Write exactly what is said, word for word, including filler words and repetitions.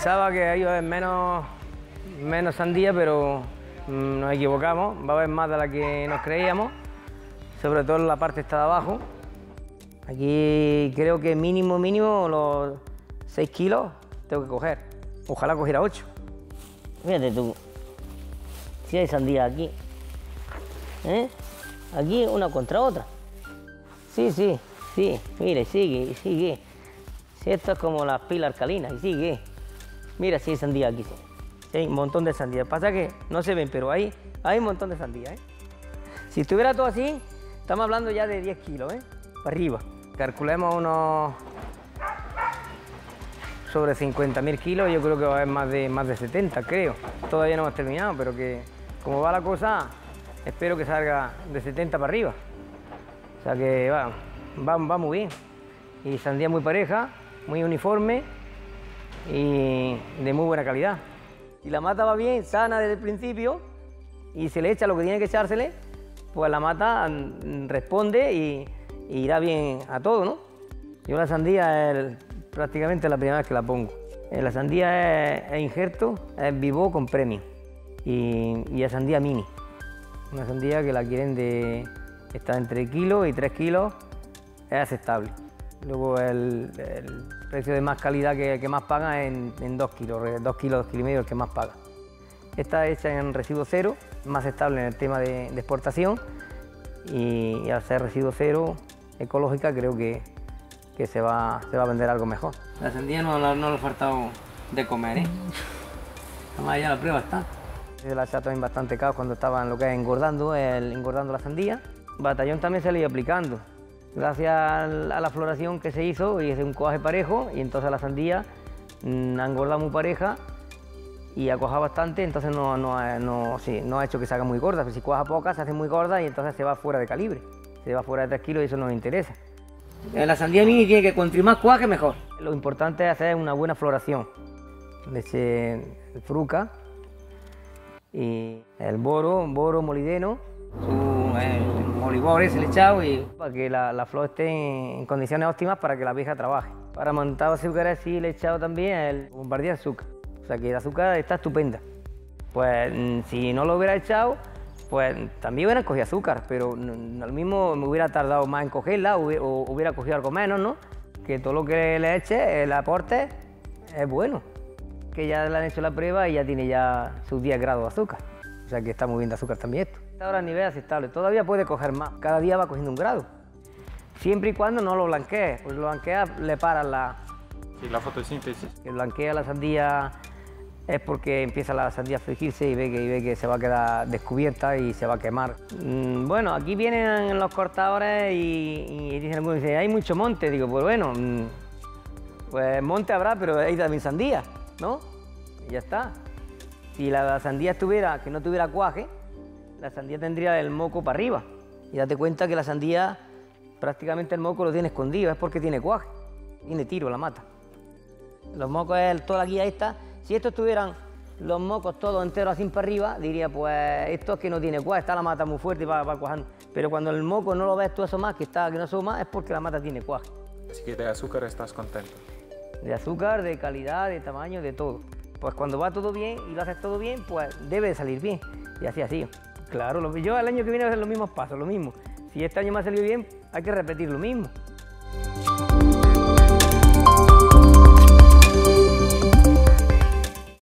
Pensaba que iba a haber menos, menos sandía, pero mmm, nos equivocamos. Va a haber más de la que nos creíamos, sobre todo en la parte esta de abajo. Aquí creo que mínimo, mínimo los seis kilos tengo que coger. Ojalá cogiera ocho. Fíjate tú, si hay sandía aquí, ¿eh? Aquí una contra otra. Sí, sí, sí, mire, sigue, sigue. Si esto es como las pilas alcalinas, y sigue. Mira, si hay sandía aquí, sí. Sí, hay un montón de sandía. Pasa que no se ven, pero ahí hay un montón de sandía, ¿eh? Si estuviera todo así, estamos hablando ya de diez kilos, ¿eh? Para arriba. Calculemos unos sobre cincuenta mil kilos, yo creo que va a haber más de, más de setenta, creo. Todavía no hemos terminado, pero que como va la cosa, espero que salga de setenta para arriba. O sea que va, va, va muy bien. Y sandía muy pareja, muy uniforme y de muy buena calidad. Si la mata va bien, sana desde el principio, y se le echa lo que tiene que echársele, pues la mata responde y, y irá bien a todo, ¿no? Yo la sandía es prácticamente la primera vez que la pongo. La sandía es, es injerto, es vivo con premio y, y es sandía mini. Una sandía que la quieren de, está entre kilo y tres kilos, es aceptable. Luego el, el precio de más calidad que, que más paga es en, en dos kilos, dos kilos, dos kilos y medio el que más paga. Está hecha en residuo cero, más estable en el tema de, de exportación y, y al ser residuo cero, ecológica, creo que, que se, va, se va a vender algo mejor. La sandía no, no, no le ha faltado de comer, ¿eh? Además ya la prueba está. Se la ha echado también bastante caos cuando estaban lo que es engordando, el, engordando la sandía. Batallón también se le iba aplicando. Gracias a la floración que se hizo, hice un coaje parejo y entonces la sandía mmm, ha engordado muy pareja y ha cuajado bastante, entonces no, no, no, sí, no ha hecho que se haga muy gorda, pero si cuaja poca se hace muy gorda y entonces se va fuera de calibre, se va fuera de tres kilos y eso no me interesa. La sandía mini tiene que, cuanto más cuaje mejor. Lo importante es hacer una buena floración. Le eché el Fruka y el Boro, Boro molybdenum, su eh, Molyboro se le he echado y para que la, la flor esté en, en condiciones óptimas para que la abeja trabaje. Para montar azúcares sí le he echado también el Bombardier Sugar. O sea que el azúcar está estupenda. Pues si no lo hubiera echado, pues también hubiera cogido azúcar, pero lo mismo me hubiera tardado más en cogerla o hubiera cogido algo menos, ¿no? Que todo lo que le eche, el aporte, es bueno. Que ya le han hecho la prueba y ya tiene ya sus diez grados de azúcar. O sea que está muy bien de azúcar también esto. Está ahora a nivel aceptable, todavía puede coger más. Cada día va cogiendo un grado. Siempre y cuando no lo blanquees, porque lo blanqueas le paras la... Sí, la fotosíntesis. Que blanquea la sandía es porque empieza la sandía a frigirse y ve que, y ve que se va a quedar descubierta y se va a quemar. Mm, bueno, aquí vienen los cortadores y, y dicen algunos, dicen, hay mucho monte. Digo, pues bueno, mm, pues monte habrá, pero hay también sandía, ¿no? Y ya está. Si la sandía estuviera, que no tuviera cuaje, la sandía tendría el moco para arriba. Y date cuenta que la sandía, prácticamente el moco lo tiene escondido, es porque tiene cuaje, tiene tiro, la mata. Los mocos es toda la guía esta. Si estos tuvieran los mocos todos enteros así para arriba, diría, pues esto es que no tiene cuaje, está la mata muy fuerte y va, va cuajando. Pero cuando el moco no lo ves tú eso más, que, está, que no asoma, es porque la mata tiene cuaje. Así que de azúcar estás contento. De azúcar, de calidad, de tamaño, de todo. Pues cuando va todo bien y lo haces todo bien, pues debe de salir bien. Y así, así. Claro, lo, yo el año que viene voy a hacer los mismos pasos, lo mismo. Si este año me ha salido bien, hay que repetir lo mismo.